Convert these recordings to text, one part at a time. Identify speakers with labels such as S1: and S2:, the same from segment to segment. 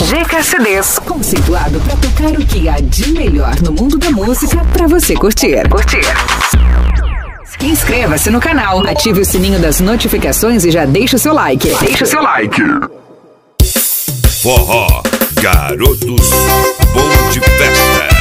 S1: GKCDs, conceituado para tocar o que há de melhor no mundo da música para você curtir. Inscreva-se no canal, ative o sininho das notificações e já deixa o seu like.
S2: Forró, garotos, bom de festa.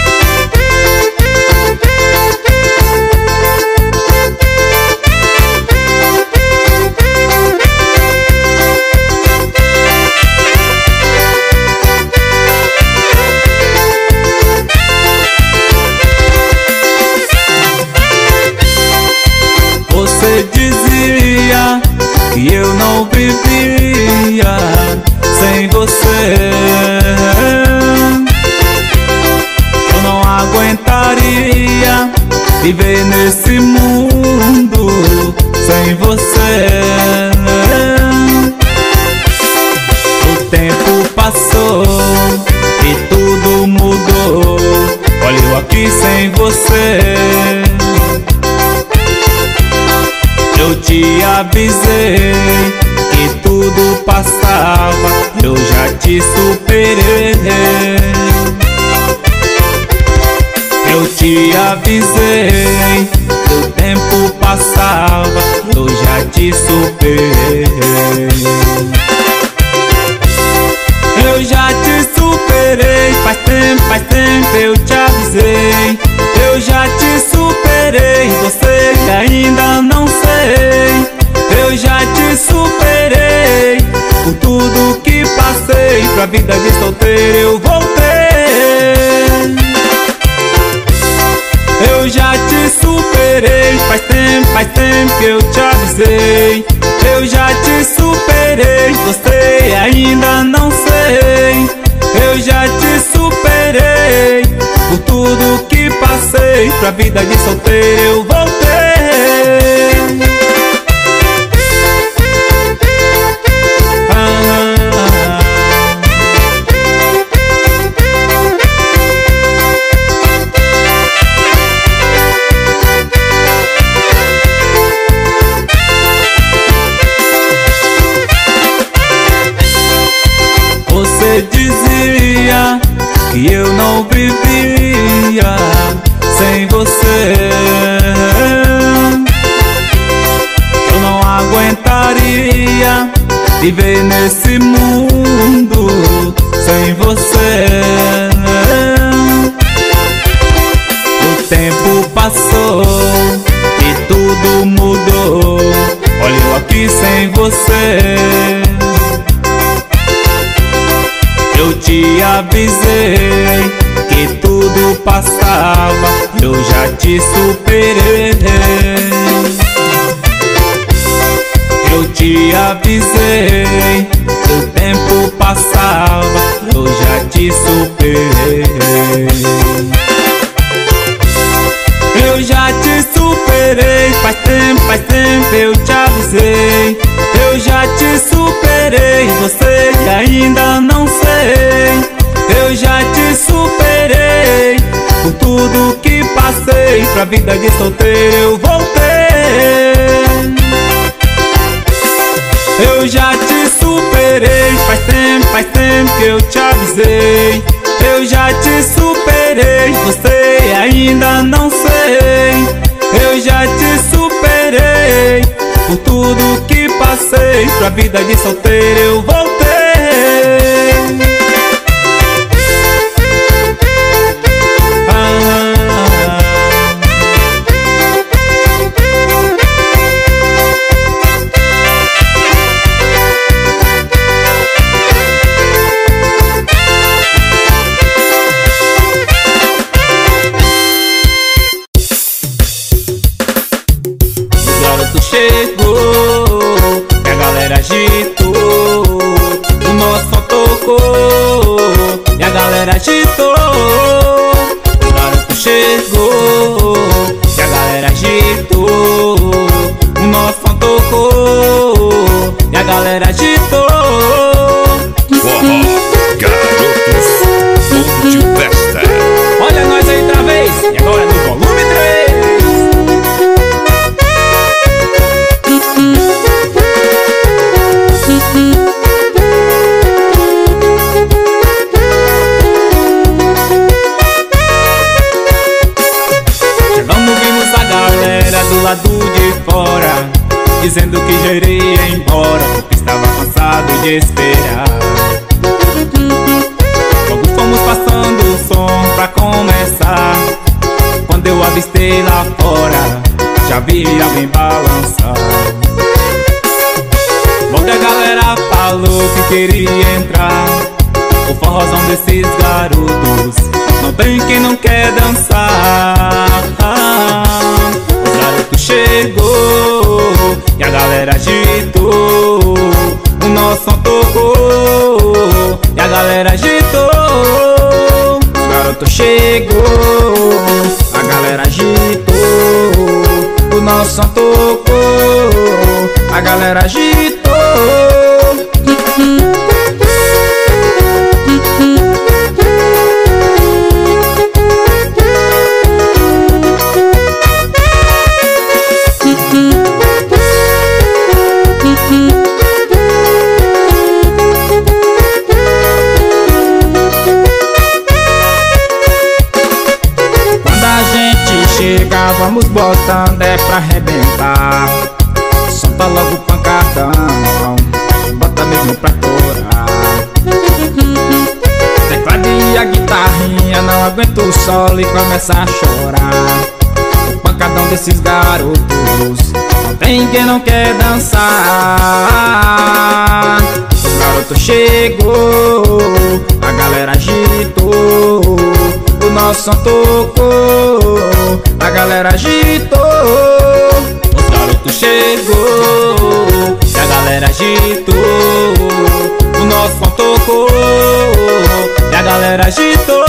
S3: Você dizia que eu não vivia sem você, eu não aguentaria viver nesse mundo sem você. O tempo passou e tudo mudou, olha eu aqui sem você. Eu te avisei que tudo passava, eu já te superei. Eu te avisei que o tempo passava, eu já te superei. Eu já te superei, faz tempo eu te avisei. Eu já te superei, você ainda não sei. Eu já te superei, por tudo que passei, pra vida de solteiro eu voltei. Eu já te superei, faz tempo que eu te avisei. Eu já te superei, você ainda não sei. Eu já te superei, por tudo que passei, pra vida de solteiro eu voltei. Você dizia que eu não vivia sem você, eu não aguentaria viver nesse mundo sem você. O tempo passou e tudo mudou, olha eu aqui sem você. Eu te avisei que tudo passava, eu já te superei. Eu te avisei que o tempo passava, eu já te superei. Eu já te superei, faz tempo eu te avisei. Eu já te superei, você ainda não sei. Eu já te superei, por tudo que passei, pra vida de solteiro eu voltei. Eu já te superei, faz tempo que eu te avisei. Eu já te superei, você ainda não sei. Eu já te superei, por tudo que passei, pra vida de solteiro eu voltei. Chegou, e a galera agitou, o nosso som tocou, e a galera agitou. O garoto chegou, e a galera agitou, o nosso som tocou, e a galera agitou.
S2: Forró, garotos, bom de festa.
S3: Olha nós aí outra vez, e agora no volume 3. garoto chegou, a galera agitou, o nosso som tocou, a galera agitou.
S4: Vamos botando é pra arrebentar. Solta logo o pancadão, bota mesmo pra torar. Teclado e a guitarrinha não aguenta o solo e começa a chorar. O pancadão desses garotos não tem quem não quer dançar. O garoto chegou, a galera agitou, o nosso som tocou, a galera agitou. O garoto chegou, e a galera agitou, o nosso som tocou, e a galera agitou.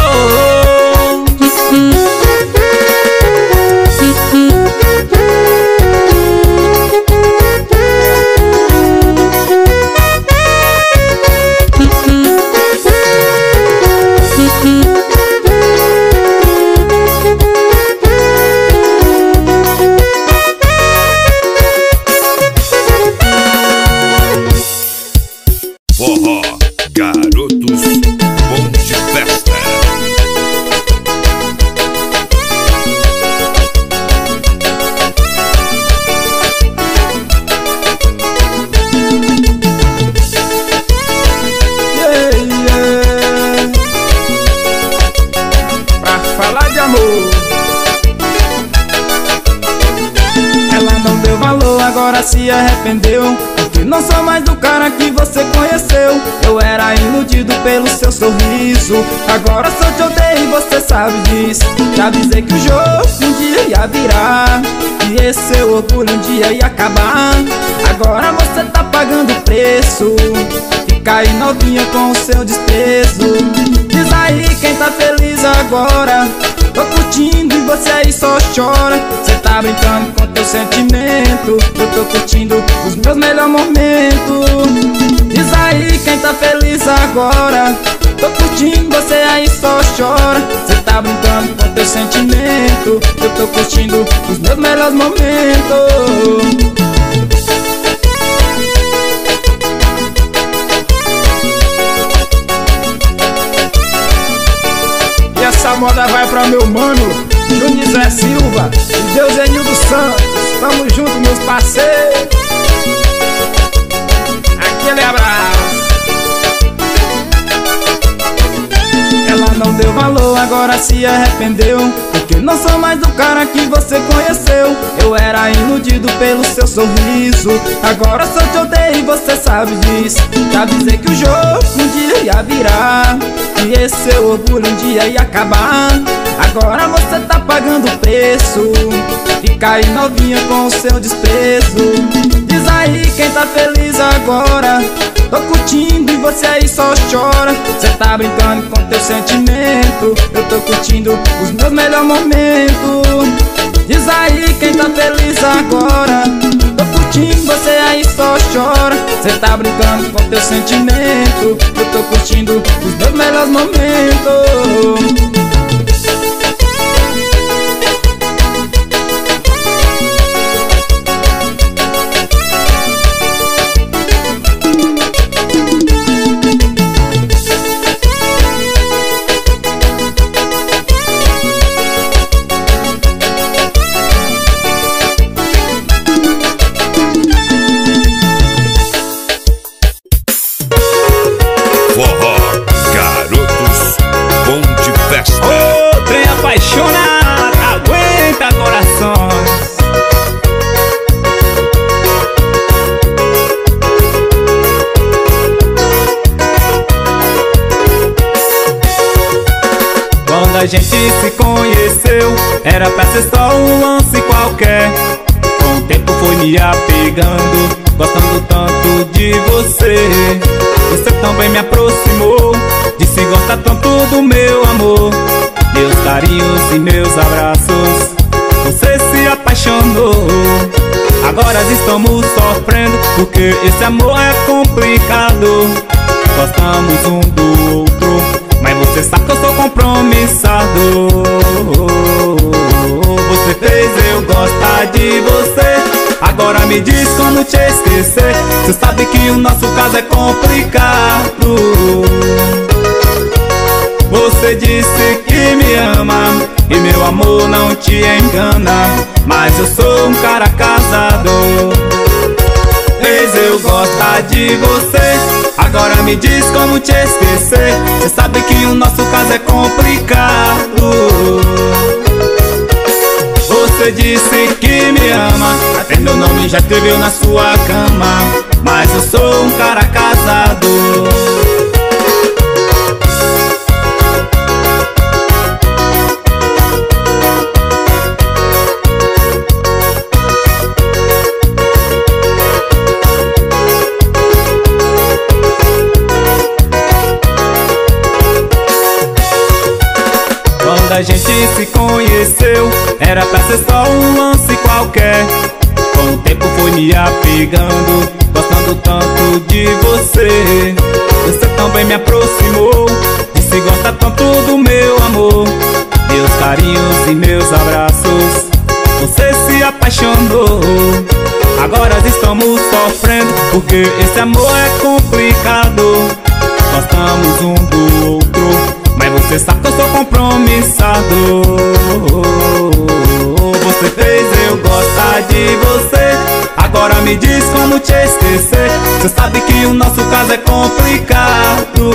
S2: Forró, garotos, bom de festa.
S4: Yeah, yeah. Pra falar de amor, ela não deu valor, agora se arrependeu. Não sou mais do cara que você conheceu. Eu era iludido pelo seu sorriso, agora só te odeio e você sabe disso. Já avisei que o jogo um dia ia virar, e esse seu orgulho um dia ia acabar. Agora você tá pagando o preço, fica aí novinha com o seu desprezo. Diz aí quem tá feliz agora. Tô curtindo e você aí só chora. Cê tá brincando com teu sentimento, eu tô curtindo os meus melhores momentos. Diz aí quem tá feliz agora. Tô curtindo, você aí só chora. Cê tá brincando com teu sentimento, eu tô curtindo os meus melhores momentos. Essa moda vai pra meu mano Júnior Silva e Deusenildo Santos. Tamo junto, meus parceiros. Aquele abraço. Ela não deu valor, agora se arrependeu, porque não sou mais do cara que você conheceu. Eu era iludido pelo seu sorriso, agora só te odeio e você sabe disso. Já avisei que o jogo um dia ia virar, e esse seu orgulho um dia ia acabar. Agora você tá pagando o preço, fica aí novinha com o seu desprezo. Diz aí quem tá feliz agora. Tô curtindo e você aí só chora. Cê tá brincando com teu sentimento, eu tô curtindo os meus melhores momentos. Diz aí quem tá feliz agora. Tô curtindo, você aí só chora. Cê tá brincando com teu sentimento, eu tô curtindo os meus melhores momentos.
S2: Forró, garotos, bom de festa.
S3: Ô, trem apaixonado, aguenta corações. Quando a gente se conheceu, era pra ser só um lance qualquer. Com o tempo foi me apegando, gostando tanto de você. Você também me aproximou, disse gosta tanto do meu amor. meus carinhos e meus abraços. Você se apaixonou, agora estamos sofrendo, porque esse amor é complicado. Gostamos um do outro, mas você sabe que eu sou compromissado. Você fez eu gostar de você, agora me diz como te esquecer. Você sabe que o nosso caso é complicado. Você disse que me ama e meu amor não te engana, mas eu sou um cara casado. Fez eu gostar de você, agora me diz como te esquecer. Você sabe que o nosso caso é complicado. Você disse que me ama, até meu nome já escreveu na sua cama, mas eu sou um cara casado. Quando a gente se conheceu, era pra ser só um lance qualquer. Com o tempo foi me apegando, gostando tanto de você. Você também me aproximou, disse gosta tanto do meu amor, meus carinhos e meus abraços. Você se apaixonou, agora estamos sofrendo, porque esse amor é complicado. Gostamos um do outro, mas você sabe que eu sou compromissado. Você fez eu gostar de você, agora me diz como te esquecer. Você sabe que o nosso caso é complicado.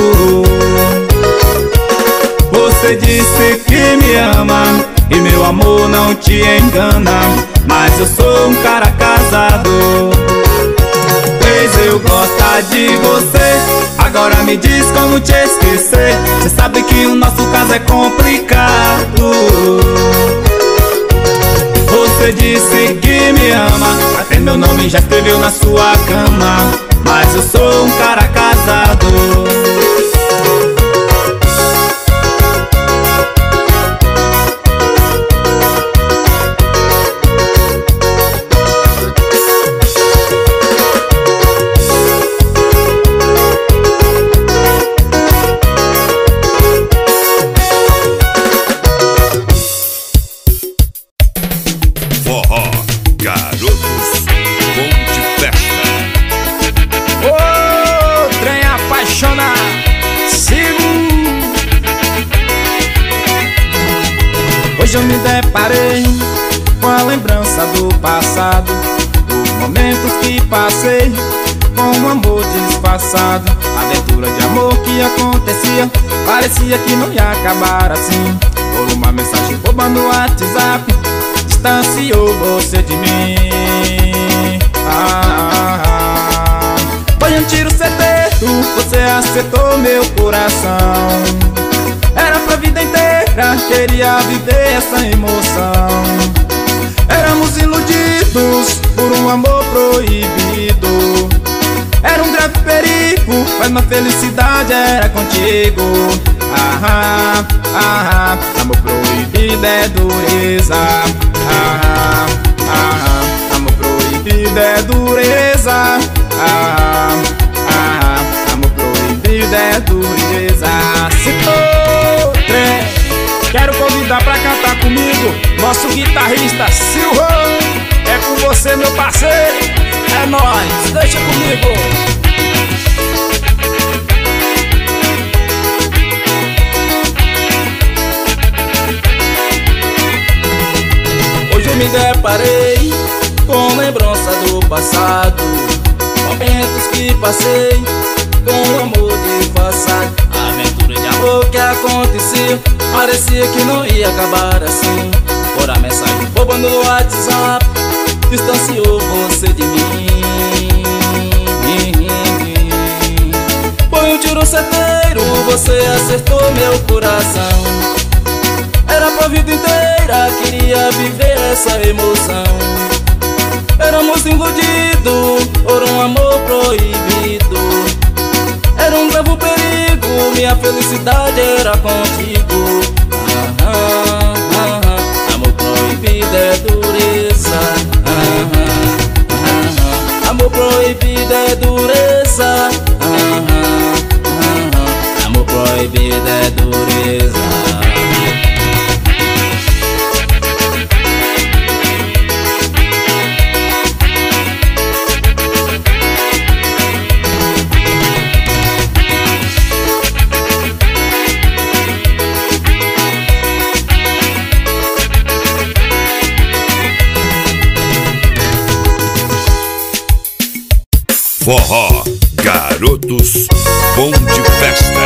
S3: Você disse que me ama e meu amor não te engana, mas eu sou um cara casado. Fez eu gostar de você, agora me diz como te esquecer. Você sabe que o nosso caso é complicado. Você disse que me ama, até meu nome já escreveu na sua cama, mas eu sou um cara casado.
S2: Forró, garotos, bom de festa.
S4: Ô, trem apaixonado, sigo. Hoje eu me deparei com a lembrança do passado, dos momentos que passei com um amor disfarçado. Aventura de amor que acontecia, parecia que não ia acabar assim. Por uma mensagem boba no WhatsApp, distanciou você de mim. Foi um tiro certeiro, você acertou meu coração. Era pra vida inteira, queria viver essa emoção. Éramos iludidos por um amor proibido. Era um grave perigo, mas na felicidade era contigo. Amor proibido é dureza. Amor proibido é dureza. Amor proibido é dureza. Citou trem. Quero convidar pra cantar comigo nosso guitarrista Silvão. É com você, meu parceiro. É nóis, deixa comigo. Hoje eu me deparei com lembrança do passado, momentos que passei com um amor disfarçado. Aventura de amor que acontecia, parecia que não ia acabar assim. Por a mensagem boba no WhatsApp, distanciou você de mim. Foi um tiro certeiro, você acertou meu coração. Era pra vida inteira, queria viver essa emoção. Éramos iludidos por um amor proibido. Era um grave perigo, minha felicidade era contigo. proibido é dureza. Amor proibido é dureza.
S2: Forró, garotos, bom de festa.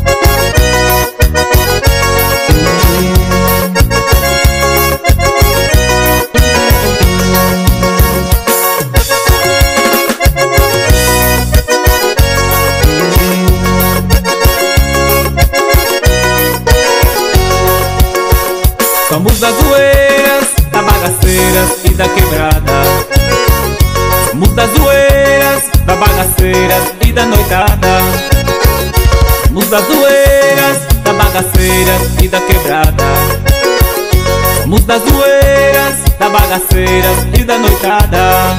S3: Somos das zoeiras, da bagaceira e da quebrada. Somos das zoeiras, da bagaceira e da noitada. Somos das zoeiras, da bagaceira e da quebrada. Somos das zoeiras, da bagaceira e da noitada.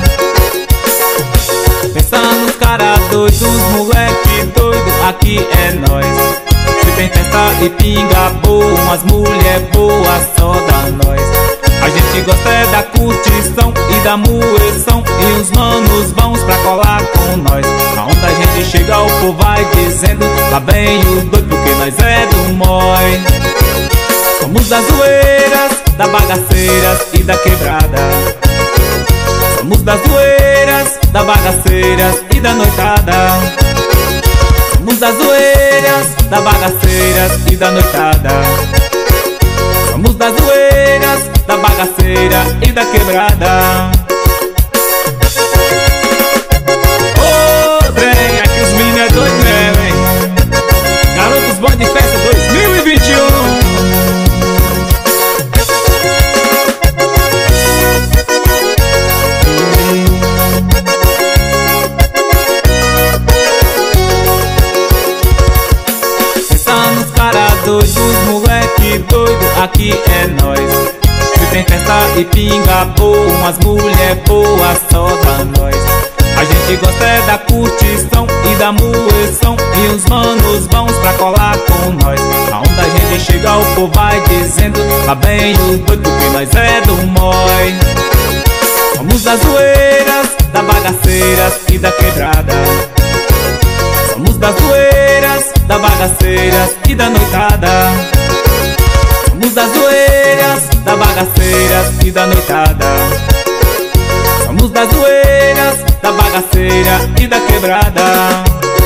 S3: Pensando nos cara doidos, moleque doido, aqui é nós. Se tem festa e pinga boa, umas mulher boas, só dá nós. A gente gosta é da curtição e da moeção, e os manos bons pra colar com nós. Aonde a gente chega o povo vai dizendo, lá vem o doido porque nós é do mói. Somos das zoeiras, da bagaceira e da quebrada. Somos das zoeiras, da bagaceira e da noitada. Somos das zoeiras, da bagaceira e da noitada. Somos das zoeiras, da bagaceira e da quebrada. Ô, trem, aqui os meninos é doido mesmo, hein? Garotos Bom de Festa 2021. Pensando nos cara doidos, moleque doido, aqui é nós. Se tem festa e pinga boa, umas mulher boas, só dá nós. A gente gosta é da curtição e da moeção, e os manos bons pra colar com nós. Aonde a gente chega o povo vai dizendo, lá vem o doido porque nós é do mói. Somos das zoeiras, da bagaceira e da quebrada. Somos das zoeiras, da bagaceira e da noitada. Somos das zoeiras, da bagaceira e da noitada. Somos das zoeiras, da bagaceira e da quebrada.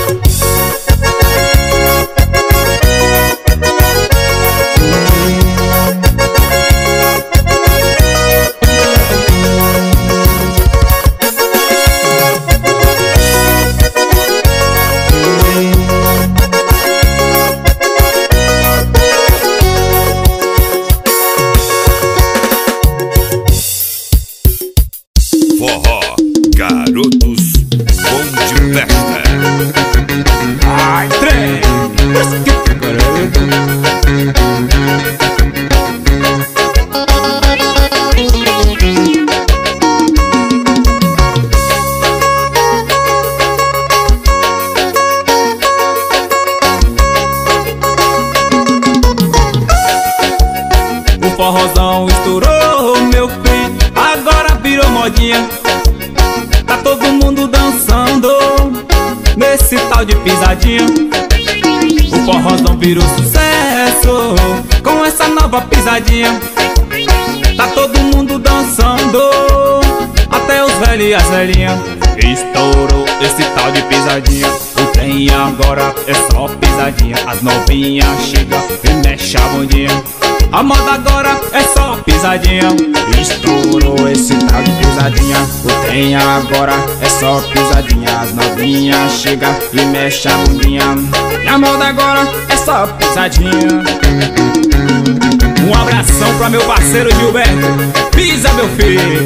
S2: Forró, garotos, bom de festa.
S3: Ai, trem! O forrozão estourou, meu filho, agora virou modinha. Tá todo mundo dançando nesse tal de pisadinha. O forrozão virou sucesso com essa nova pisadinha. Tá todo mundo dançando, até os velhos e as velhinhas. Estourou esse tal de pisadinha. O trem agora é só pisadinha. As novinhas chegam e mexem a bundinha. A moda agora é só pisadinha. Estourou esse tal de pisadinha. O trem agora é só pisadinha. As novinhas chegam e mexem a bundinha. E a moda agora é só pisadinha. Um abração pra meu parceiro Gilberto. Pisa, meu filho.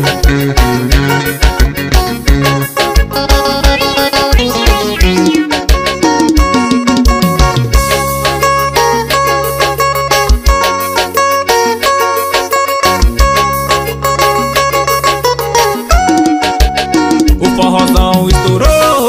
S3: O forrozão estourou,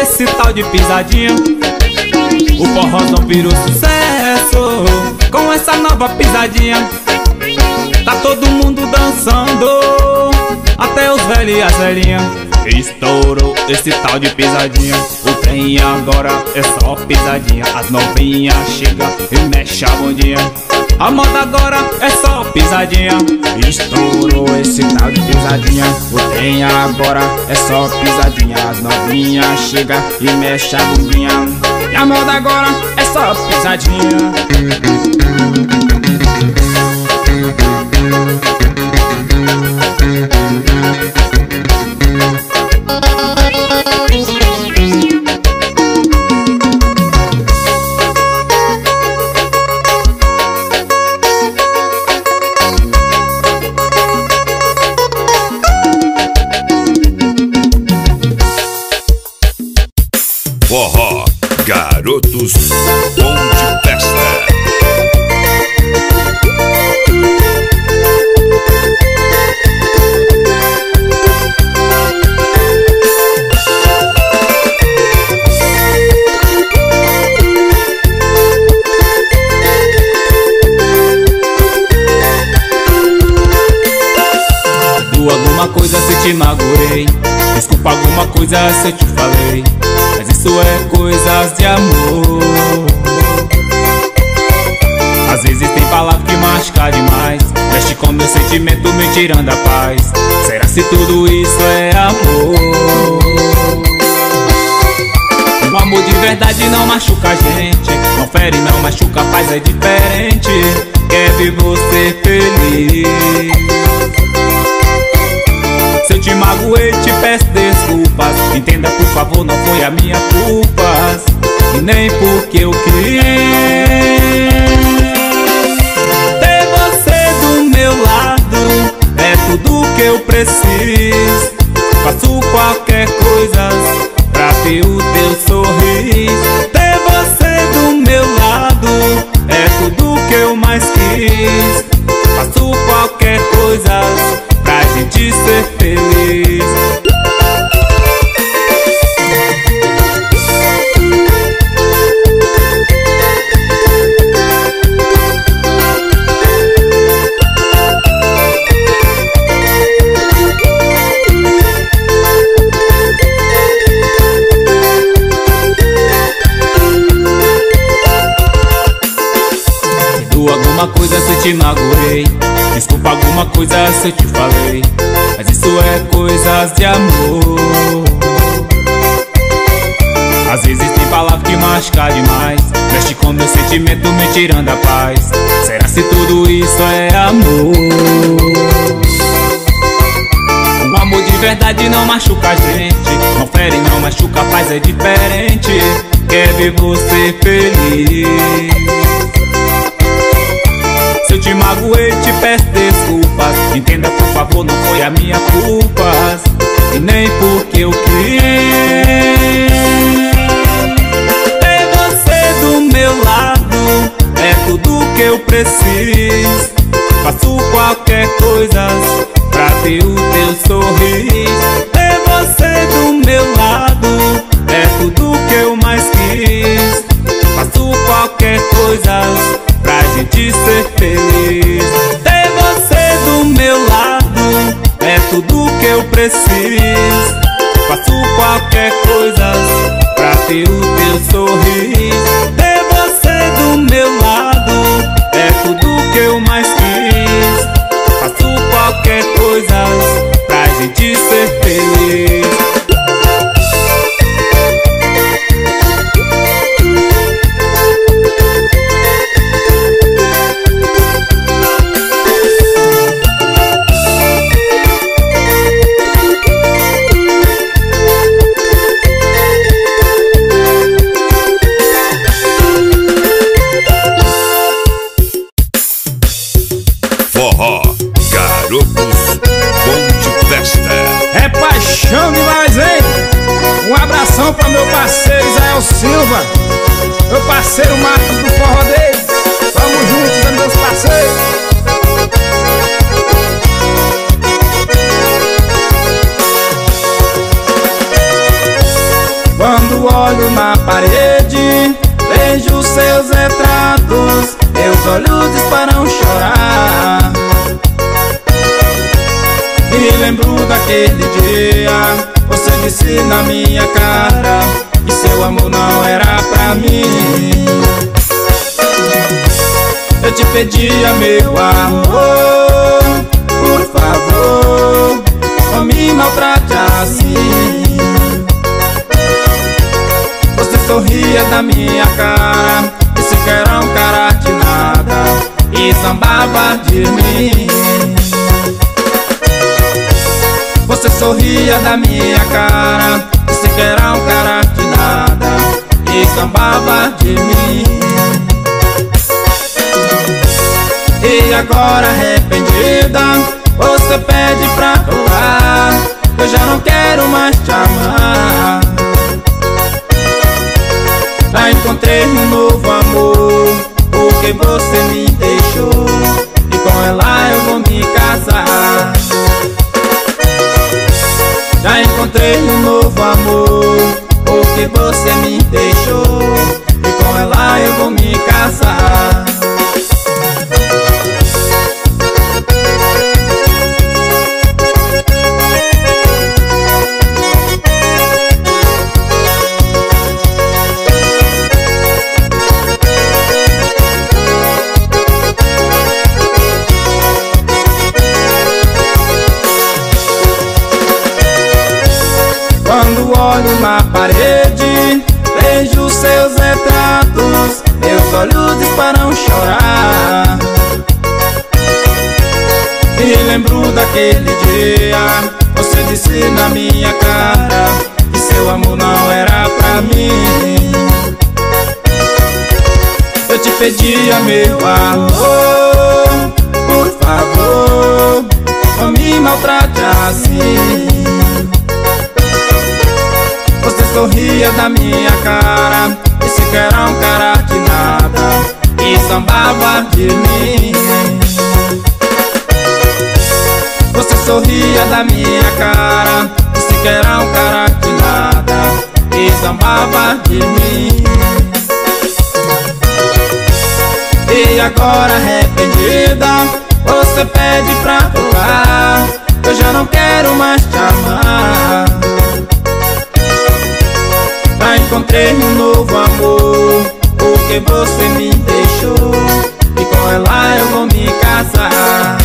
S3: esse tal de pisadinha. O forrozão virou sucesso com essa nova pisadinha. Tá todo mundo dançando, até os velhos e as velhinhas. Estourou esse tal de pisadinha. O trem agora é só pisadinha. As novinhas chegam e mexe a bundinha. A moda agora é só pisadinha.
S4: Estourou esse tal de pisadinha. O trem agora é só pisadinha. As novinhas chegam e mexe a bundinha. E a moda agora é só pisadinha.
S2: Forró, garotos, bom de festa.
S3: Alguma coisa se te magoei, desculpa alguma coisa se eu te falei, mas isso é coisas de amor. Às vezes tem palavra que machuca demais, mexe com meu sentimento me tirando a paz. Será se tudo isso é amor? O amor de verdade não machuca a gente, não fere, não machuca, faz é diferente. Quer ver você feliz. Se eu te magoei, te peço desculpas. Entenda por favor, não foi a minha culpa, e nem porque eu quis. Ter você do meu lado é tudo que eu preciso. Faço qualquer coisa pra ter o teu sorriso. Ter você do meu lado é tudo que eu mais quis. Faço qualquer coisa pra gente ser feliz. Alguma coisa se eu te magoei, desculpa alguma coisa se eu te falei, mas isso é coisas de amor. Às vezes tem palavra que machuca demais, mexe com meu sentimento me tirando a paz. Será se tudo isso é amor? O amor de verdade não machuca a gente, não fere, não machuca, faz é diferente. Quer ver você feliz. Se eu te magoei, te peço desculpas. Entenda por favor, não foi a minha culpa, e nem porque eu quis. Ter você do meu lado é tudo que eu preciso. Faço qualquer coisa pra ter o teu sorriso. Ter você do meu lado é tudo que eu mais quis. Faço qualquer coisa pra gente ser feliz. Ter você do meu lado é tudo que eu preciso. Faço qualquer coisa pra ter o teu sorriso. Ter você do meu lado é tudo que eu mais quis. Faço qualquer coisa pra gente ser feliz.
S2: Forró, garotos, bom de festa.
S4: É paixão demais, hein? Um abração pra meu parceiro Israel Silva, meu parceiro Marcos do Forró dele. Tamo juntos, meus parceiros. Vamos Quando olho na parede, vejo seus retratos, meus olhos disparam chorar. Me lembro daquele dia, você disse na minha cara que seu amor não era pra mim. Eu te pedia, meu amor, por favor, não me maltrate assim. Você sorria da minha cara, disse que era um cara de nada e zombava de mim. Você sorria da minha cara, disse que era um cara de nada e zombava de mim. E agora arrependida, você pede pra voar. Eu já não quero mais te amar. Já encontrei um novo amor, porque você me deixou, e com ela eu vou me casar. Já encontrei um novo amor, porque você me deixou, e com ela eu vou me casar. Quando olho na parede, vejo seus retratos, meus olhos disparam chorar. Me lembro daquele dia, você disse na minha cara que seu amor não era pra mim. Eu te pedia, meu amor, por favor, não me maltrate assim. Você sorria da minha cara, disse que era um cara de nada e zombava de mim. Você sorria da minha cara, disse que era um cara de nada e zombava de mim. E agora arrependida, você pede pra voar. Eu já não quero mais te amar. Já encontrei um novo amor, porque você me deixou, e com ela eu vou me casar.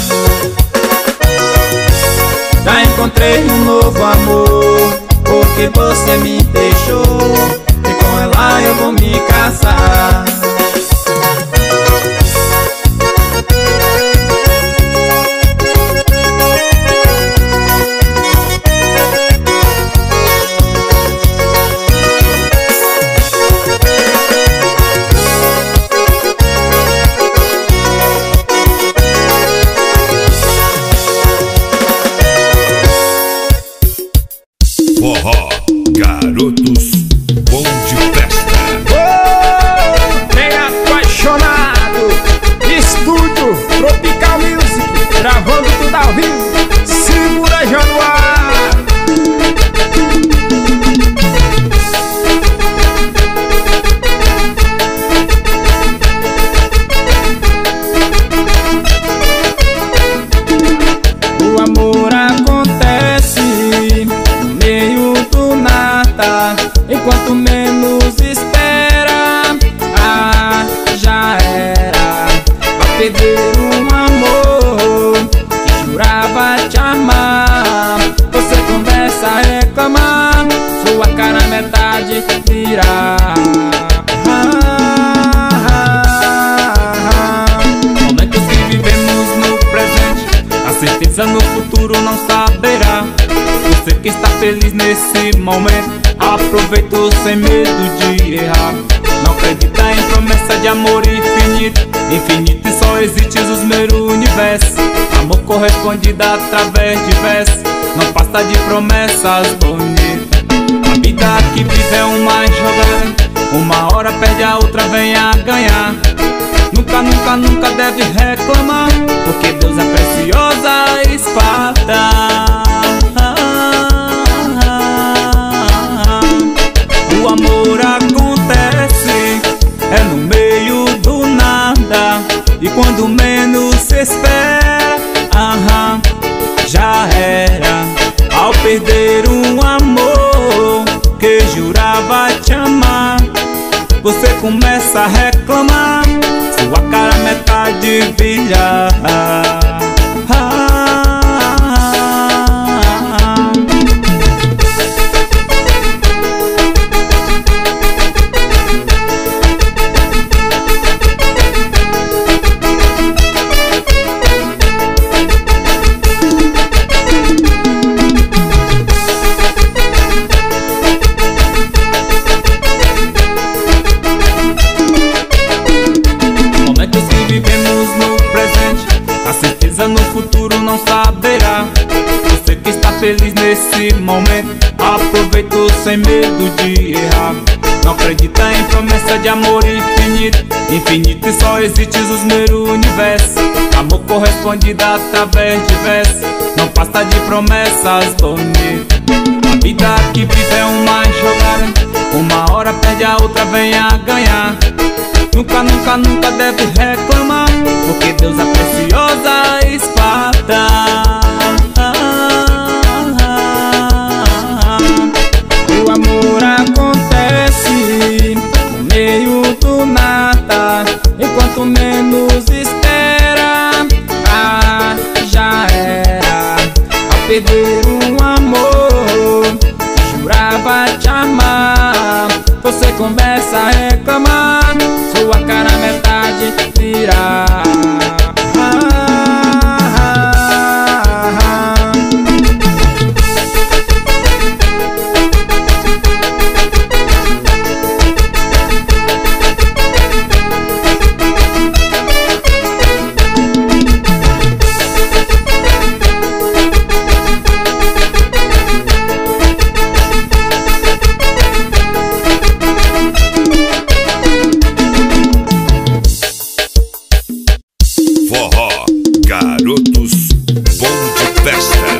S4: Já encontrei um novo amor, porque você me deixou, e com ela eu vou me casar.
S2: Forró, garotos, bom de festa.
S4: Bem apaixonado, estúdio Tropical Music, gravando tudo ao vivo. Segura, Januário. O amor acontece no meio do nada, enquanto menos espera, já era. A perder um amor que jurava te amar, você começa a reclamar, sua cara metade virar.
S3: Momentos que vivemos no presente, a certeza no futuro não saberá. Você que está feliz nesse momento, aproveita sem medo de errar. Não acredita em promessa de amor infinito, infinito e só existe os meus universos. Amor correspondido através de versos, não passa de promessas bonitas. A vida que vive é uma jogada, uma hora perde, a outra vem a ganhar. Nunca, nunca, nunca deve reclamar, porque Deus é preciosa espada. O você começa a reclamar, sua cara metade vira. No futuro não saberá. Você que está feliz nesse momento, aproveita sem medo de errar. Não acredita em promessa de amor infinito, infinito e só existe os meros universos. Amor correspondido através de versos, não passa de promessas bonitas. A vida que vive é uma jogada, uma hora perde, a outra vem a ganhar. Nunca, nunca, nunca deve reclamar, porque Deus é preciosa espada.
S4: O amor acontece no meio do nada, enquanto menos espera, já era. Ao perder um amor que jurava te amar, você começa a reclamar, sua cara metade vira.
S2: Forró, garotos, bom de festa.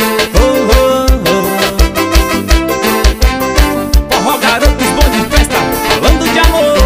S3: Forró, garotos, bom de festa, falando de amor.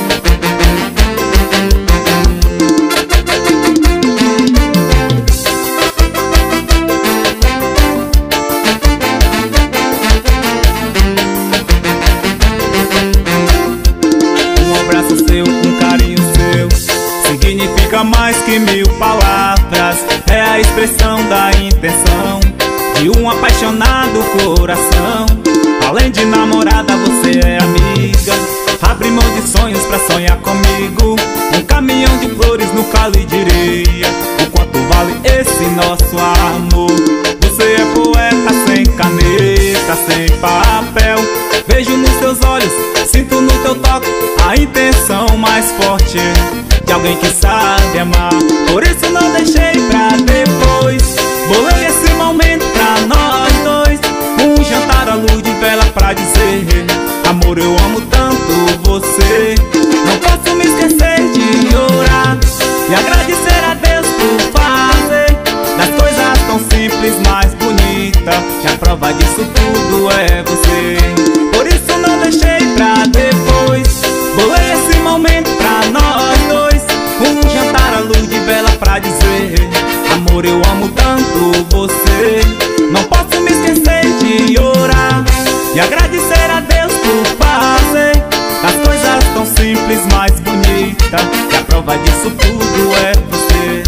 S3: Um abraço seu, um carinho seu, significa mais que 1000 palavras. É a expressão da intenção de um apaixonado coração. Além de namorada, você é amiga. Abre mão de sonhos pra sonhar comigo. Um caminhão de flores no calo de areia. O quanto vale esse nosso amor? Você é poeta sem caneta, sem papel. Vejo nos seus olhos, sinto no teu toque a intenção mais forte de alguém que sabe amar. Por isso não deixei pra depois, bolei esse momento pra nós dois. Um jantar à luz de vela pra dizer: amor, eu amo tanto você. Não posso me esquecer de orar e agradecer a Deus por fazer das coisas tão simples mais bonita. E a prova disso tudo é você. Por isso não deixei pra depois, bolei esse momento pra nós dois. Um jantar à luz de vela pra dizer: amor, eu amo tanto você. Não posso me esquecer de orar e agradecer a Deus por fazer das coisas tão simples mais bonita. E a prova disso tudo é você.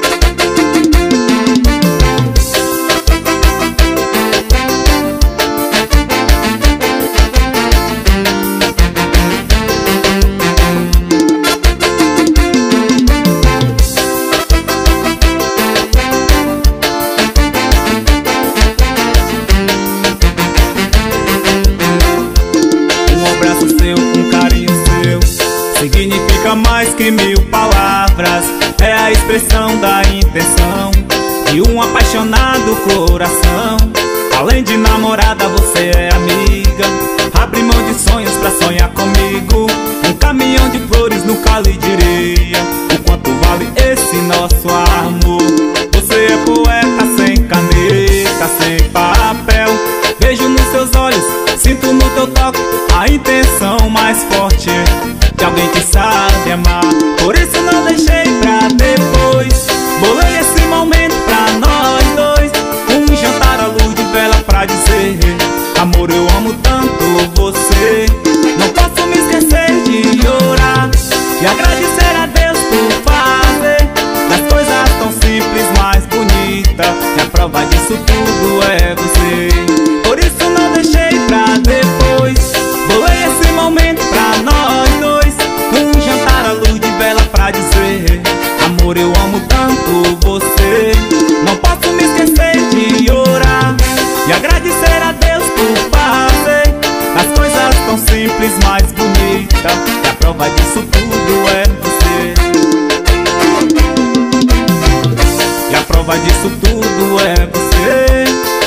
S3: Significa mais que 1000 palavras. É a expressão da intenção de um apaixonado coração. Além de namorada, você é amiga. Abre mão de sonhos pra sonhar comigo. Um caminhão de flores no calo de areia. O quanto vale esse nosso amor? Você é poeta sem caneta, sem papel. Vejo nos seus olhos, sinto no teu toque a intenção mais forte de alguém que sabe amar. Por isso não deixei pra depois, bolei esse momento pra nós dois. Um jantar à luz de vela pra dizer: amor, eu amo tanto você. Não posso me esquecer de vez mais bonita, e a prova disso tudo é você. E a prova disso tudo é você.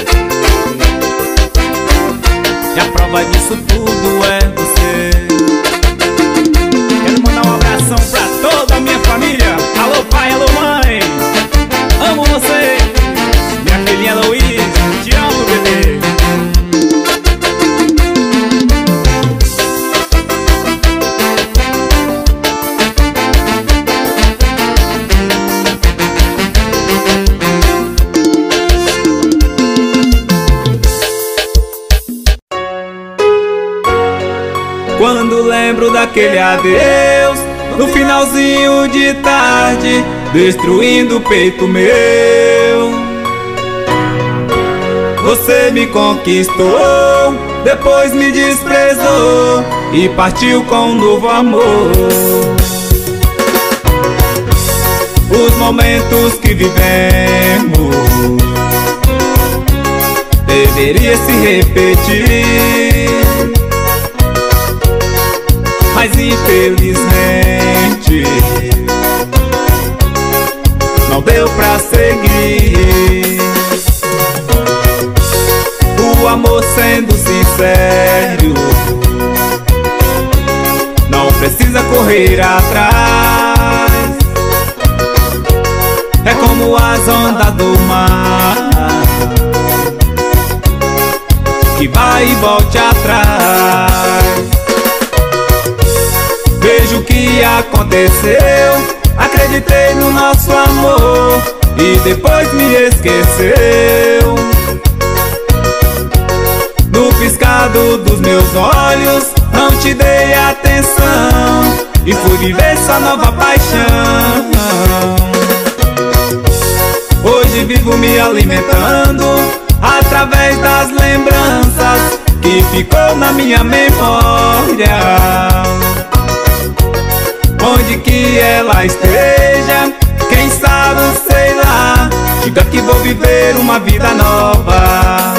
S3: E a prova disso tudo é você. Quero mandar um abração pra toda a minha família. Alô pai, alô mãe, amo você. Minha filhinha Luiz, te amo, bebê. Quando lembro daquele adeus, no finalzinho de tarde, destruindo o peito meu. Você me conquistou, depois me desprezou e partiu com um novo amor. Os momentos que vivemos deveria se repetir, mas infelizmente não deu pra seguir. O amor sendo sincero não precisa correr atrás. É como as ondas do mar que vai e volte atrás. Vejo o que aconteceu, acreditei no nosso amor e depois me esqueceu. No piscado dos meus olhos não te dei atenção e fui viver sua nova paixão. Hoje vivo me alimentando através das lembranças que ficou na minha memória. Onde que ela esteja, quem sabe, sei lá, diga que vou viver uma vida nova.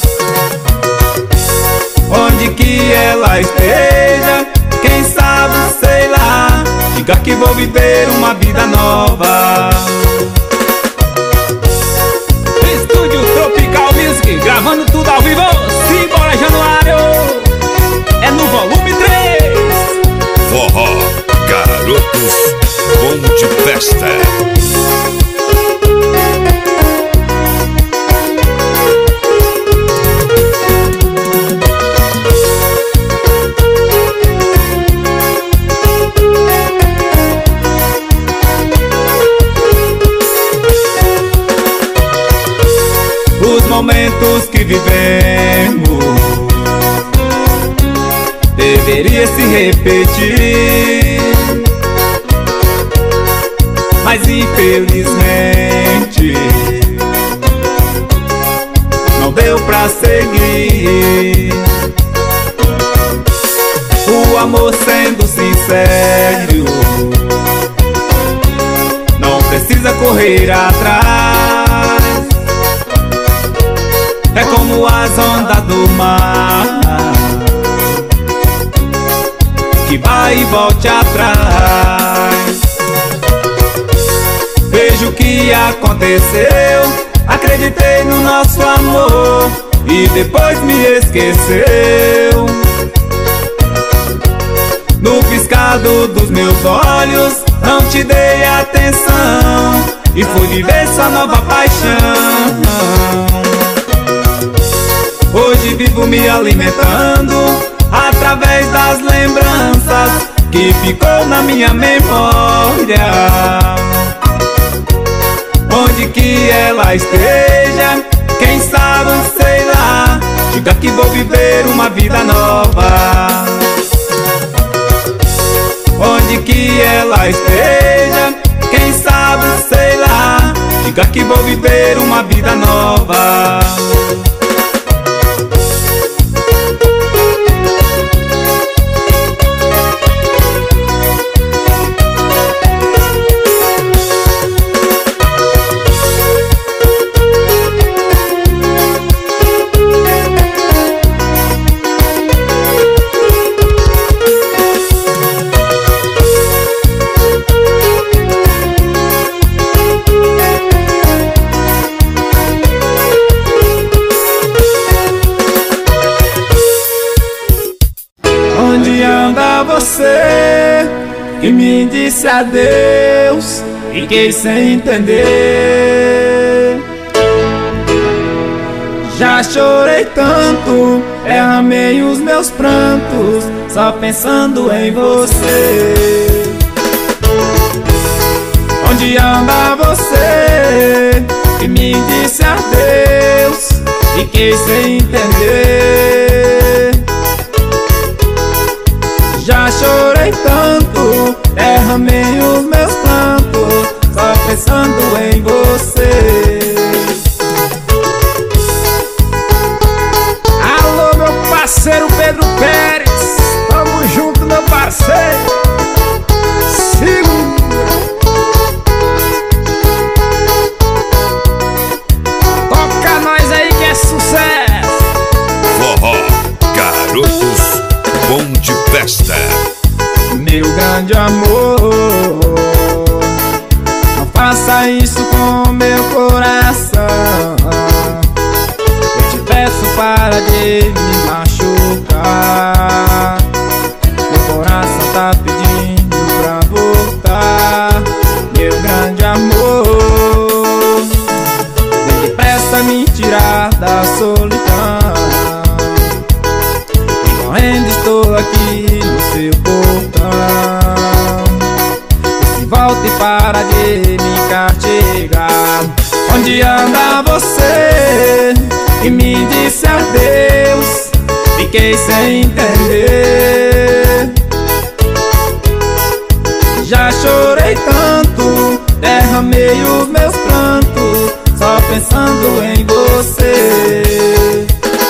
S3: Onde que ela esteja, quem sabe, sei lá, diga que vou viver uma vida nova. Estúdio Tropical Music, gravando tudo ao vivo. Simbora Januário, é no volume 3.
S2: Forró, garotos, bom de festa.
S3: Os momentos que vivemos deveria se repetir, mas infelizmente não deu pra seguir. O amor sendo sincero não precisa correr atrás. É como as ondas do mar que vai e volte atrás. Vejo o que aconteceu, acreditei no nosso amor e depois me esqueceu. No piscado dos meus olhos não te dei atenção e fui viver sua nova paixão. Hoje vivo me alimentando através das lembranças que ficou na minha memória. Onde que ela esteja, quem sabe, sei lá, diga que vou viver uma vida nova. Onde que ela esteja, quem sabe, sei lá, diga que vou viver uma vida nova.
S4: você que me disse adeus, fiquei sem entender. Já chorei tanto, derramei os meus prantos, só pensando em você. Onde anda você que me disse adeus, fiquei sem entender. Já chorei tanto, derramei os meus prantos, só pensando em você.
S5: Alô, meu parceiro Pedro Pérez, tamo junto, meu parceiro. Segura. Toca nós aí que é sucesso.
S2: Forró, garotos, bom de festa.
S4: Meu grande amor, não faça isso com meu coração. Eu te peço para de me machucar. Meu coração tá pedindo pra voltar. Meu grande amor, vem depressa me tirar da solidão. E correndo estou aqui no seu portão. Se volta e para de me castigar. Onde anda você que me disse adeus, fiquei sem entender. Já chorei tanto, derramei os meus prantos, só pensando em você.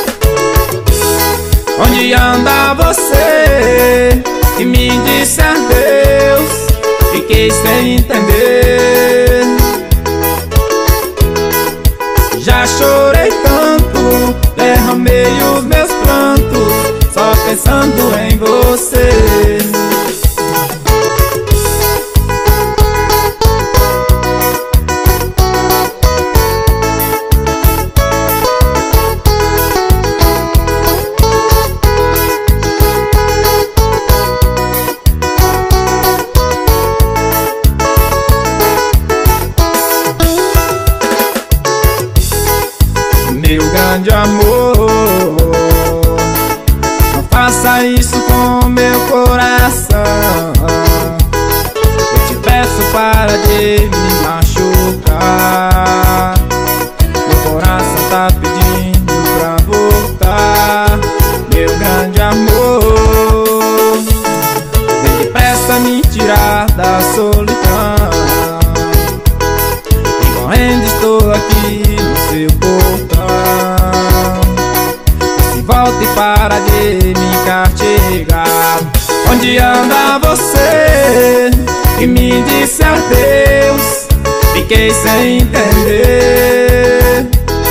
S4: Onde anda você que me disse adeus, fiquei sem entender. Já chorei tanto, derramei os meus prantos, só pensando em você. Meu grande amor, não faça isso com meu coração. Eu te peço para de me machucar. Meu coração tá pedindo pra voltar. Meu grande amor, vem depressa me tirar da solidão. E correndo estou aqui no seu portão. Se volta e para de me castigar. Onde anda você que me disse adeus, fiquei sem entender.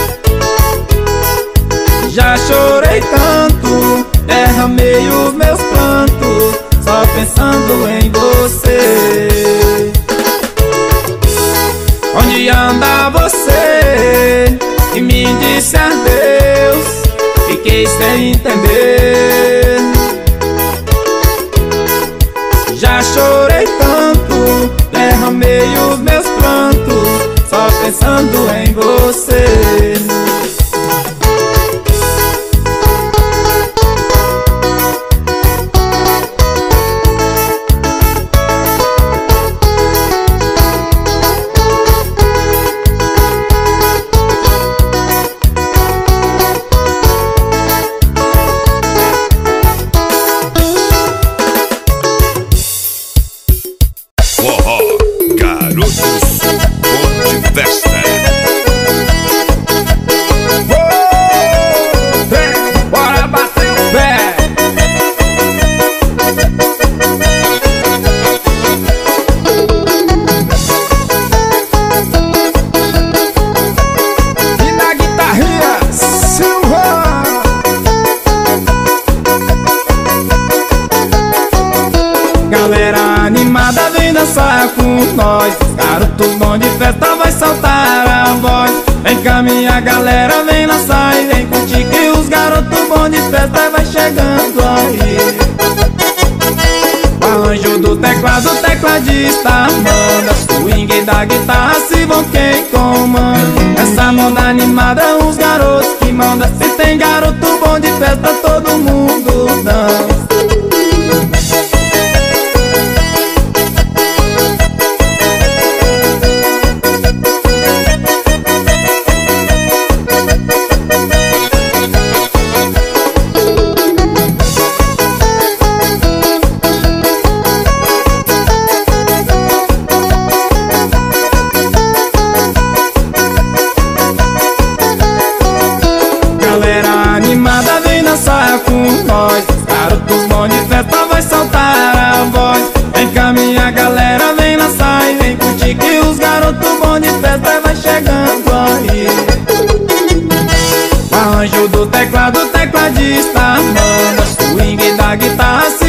S4: Já chorei tanto, derramei os meus prantos, só pensando em você. Onde anda você que me disse adeus, fiquei sem entender. Já chorei tanto, derramei os meus prantos, só pensando em você.
S2: Forró, garotos, bom de festa.
S5: Bora bater o pé. E na guitarrinha, Silva.
S4: Galera animada vem dançar com nós. Garotos bom de festa vai soltar a voz. Vem cá minha galera, vem dançar e vem curtir, que os garotos bom de festa vai chegando aí. tecladista manda, swing da guitarra se vão quem comanda. Essa moda animada os garotos que manda. Se tem garoto bom de festa todo mundo dança. Com nós, garotos bons de festa vai saltar a voz. Vem cá minha galera, vem dançar e vem curtir, que os garotos bons de festa vai chegando aí. O arranjo do teclado, tecladista manda, swing da guitarra